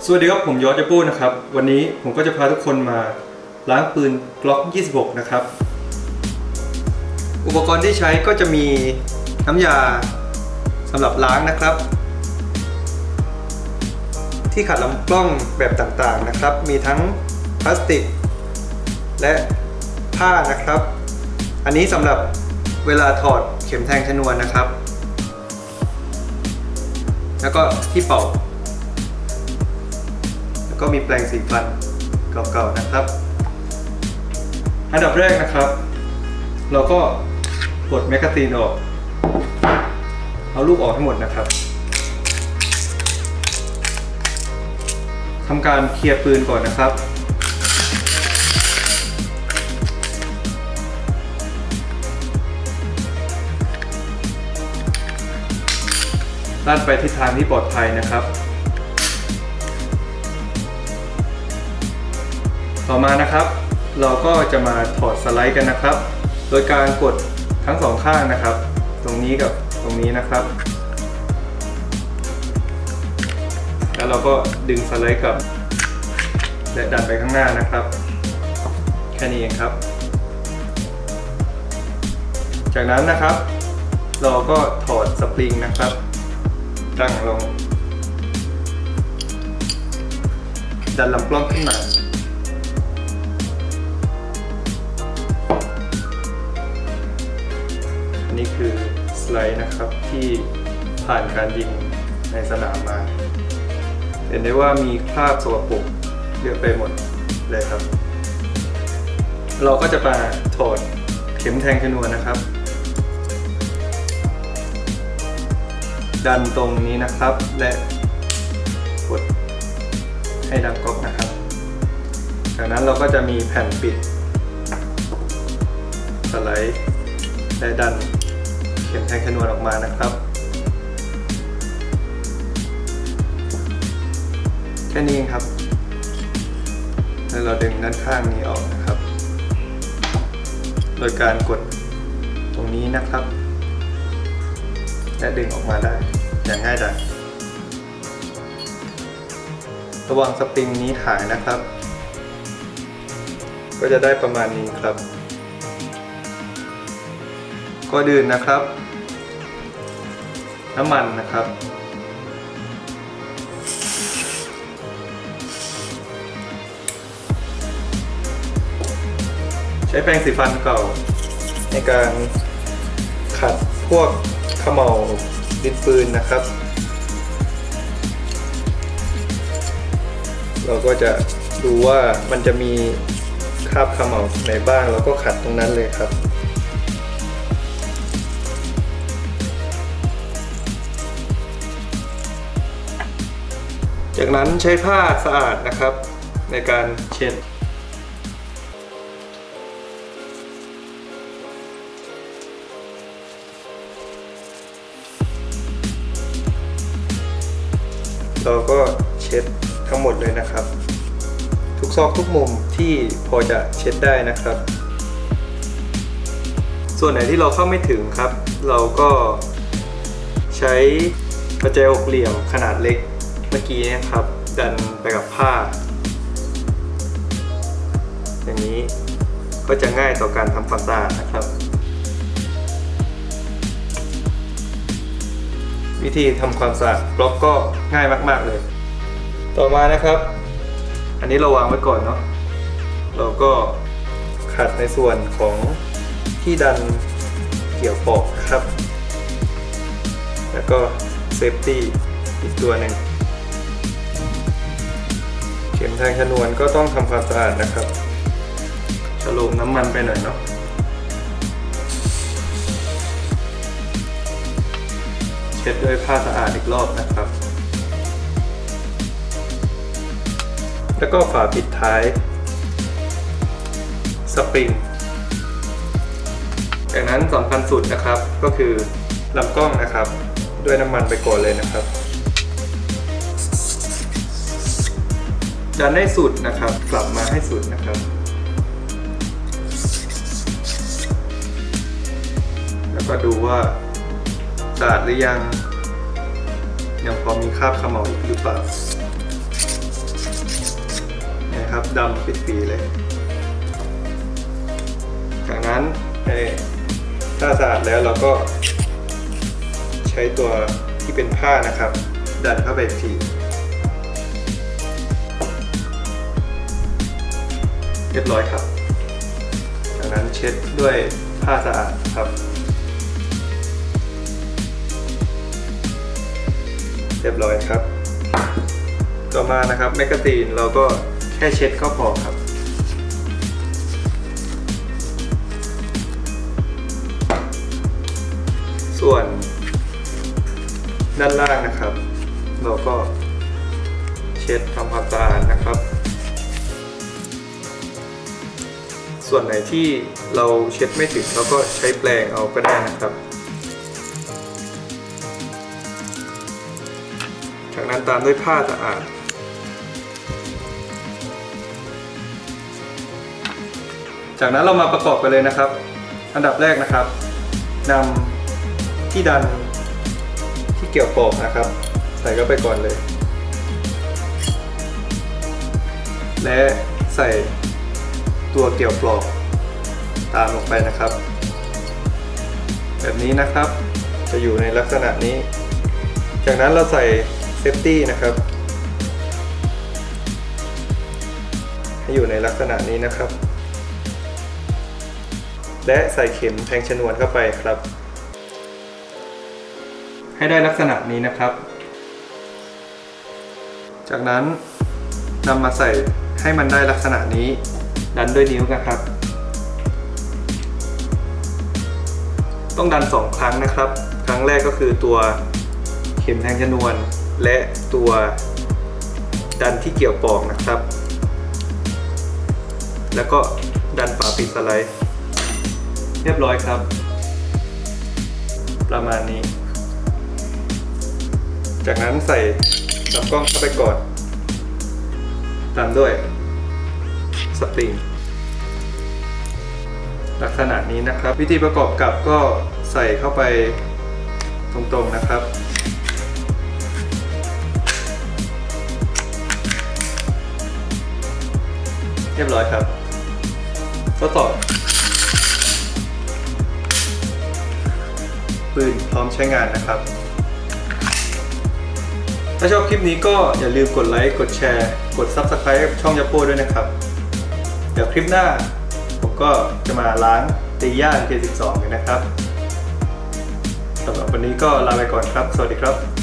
สวัสดีครับผมยอดเจปู้นะครับวันนี้ผมก็จะพาทุกคนมาล้างปืน Glock 26 นะครับอุปกรณ์ที่ใช้ก็จะมีน้ำยาสำหรับล้างนะครับที่ขัดลำกล้องแบบต่างๆนะครับมีทั้งพลาสติกและผ้านะครับอันนี้สำหรับเวลาถอดเข็มแทงชนวนนะครับแล้วก็ที่เป่าก็มีแปรงสีฟันเก่าๆนะครับอันดับแรกนะครับเราก็ปลดแมกกาซีนออกเอาลูกออกให้หมดนะครับทำการเคลียร์ปืนก่อนนะครับลั่นไปทิศทางที่ปลอดภัยนะครับต่อมานะครับเราก็จะมาถอดสไลด์กันนะครับโดยการกดทั้งสองข้างนะครับตรงนี้กับตรงนี้นะครับแล้วเราก็ดึงสไลด์กลับและดันไปข้างหน้านะครับแค่นี้เองครับจากนั้นนะครับเราก็ถอดสปริงนะครับตั้งลงดันลำกล้องขึ้นมานี่คือสไลด์นะครับที่ผ่านการยิงในสนามมาเห็นได้ว่ามีคราบสกปรกเยอะไปหมดเลยครับเราก็จะมาถอดเข็มแทงชนวนนะครับดันตรงนี้นะครับและกดให้ดังก๊อกนะครับจากนั้นเราก็จะมีแผ่นปิดสไลด์และดันเข็มแทงชนวนออกมานะครับแค่นี้เองครับแล้วเราดึงด้านข้างนี้ออกนะครับโดยการกดตรงนี้นะครับและดึงออกมาได้อย่างง่ายดายระวังสปริงนี้หายนะครับก็จะได้ประมาณนี้ครับก็ดื่นนะครับน้ำมันนะครับใช้แปรงสีฟันเก่าในการขัดพวกเขม่าดินปืนนะครับเราก็จะดูว่ามันจะมีคราบเขม่าไหนบ้างเราก็ขัดตรงนั้นเลยครับจากนั้นใช้ผ้าสะอาดนะครับในการเช็ดเราก็เช็ดทั้งหมดเลยนะครับทุกซอกทุกมุมที่พอจะเช็ดได้นะครับส่วนไหนที่เราเข้าไม่ถึงครับเราก็ใช้ประแจหกเหลี่ยมขนาดเล็กเมื่อกี้นะครับดันไปกับผ้าอย่างนี้ก็จะง่ายต่อการทำความสะอาดนะครับวิธีทำความสะอาดบล็อกก็ง่ายมากๆเลยต่อมานะครับอันนี้เราวางไว้ก่อนเนาะเราก็ขัดในส่วนของที่ดันเกี่ยวปอกครับแล้วก็เซฟตี้อีกตัวหนึ่งเข็มแทงชนวนก็ต้องทำความสะอาดนะครับฉโลมน้ำมันไปหน่อยเนาะเช็ดด้วยผ้าสะอาดอีกรอบนะครับแล้วก็ฝาปิดท้ายสปริงจากนั้นสำคัญสุดนะครับก็คือลำกล้องนะครับด้วยน้ำมันไปก่อนเลยนะครับดันให้สุดนะครับกลับมาให้สุดนะครับแล้วก็ดูว่าสะอาดหรือยังพอมีคราบเขม่าอีกหรือเปล่านะครับดำปิดปีเลยจากนั้นถ้าสะอาดแล้วเราก็ใช้ตัวที่เป็นผ้านะครับดันเข้าไปอีกทีเรียบร้อยครับจากนั้นเช็ดด้วยผ้าสะอาดครับเรียบร้อยครับต่อมานะครับแมกกาซีนเราก็แค่เช็ดก็พอครับส่วนด้านล่างนะครับเราก็เช็ดทำความสะอาดนะครับส่วนไหนที่เราเช็ดไม่ถึงเราก็ใช้แปรงเอาก็ได้นะครับจากนั้นตามด้วยผ้าสะอาดจากนั้นเรามาประกอบกันเลยนะครับอันดับแรกนะครับนำที่ดันที่เกี่ยวปอกนะครับใส่เข้าไปก่อนเลยและใส่ตัวเกี่ยวปลอกตามลงไปนะครับแบบนี้นะครับจะอยู่ในลักษณะนี้จากนั้นเราใส่เซฟตี้นะครับให้อยู่ในลักษณะนี้นะครับและใส่เข็มแทงชนวนเข้าไปครับให้ได้ลักษณะนี้นะครับจากนั้นนำมาใส่ให้มันได้ลักษณะนี้ดันด้วยนิ้วนะครับต้องดัน2ครั้งนะครับครั้งแรกก็คือตัวเข็มแทงชนวนและตัวดันที่เกี่ยวปอกนะครับแล้วก็ดันฝาปิดสไลด์เรียบร้อยครับประมาณนี้จากนั้นใส่ลำกล้องเข้าไปก่อนตามด้วยสปริงลักษณะนี้นะครับวิธีประกอบกับก็ใส่เข้าไปตรงๆนะครับเรียบร้อยครับทดสอบปืนพร้อมใช้งานนะครับถ้าชอบคลิปนี้ก็อย่าลืมกดไลค์กดแชร์กด Subscribe ช่องยัปโป้ด้วยนะครับเดี๋ยวคลิปหน้าผมก็จะมาล้างตีย่า K12 กันนะครับสำหรับวันนี้ก็ลาไปก่อนครับสวัสดีครับ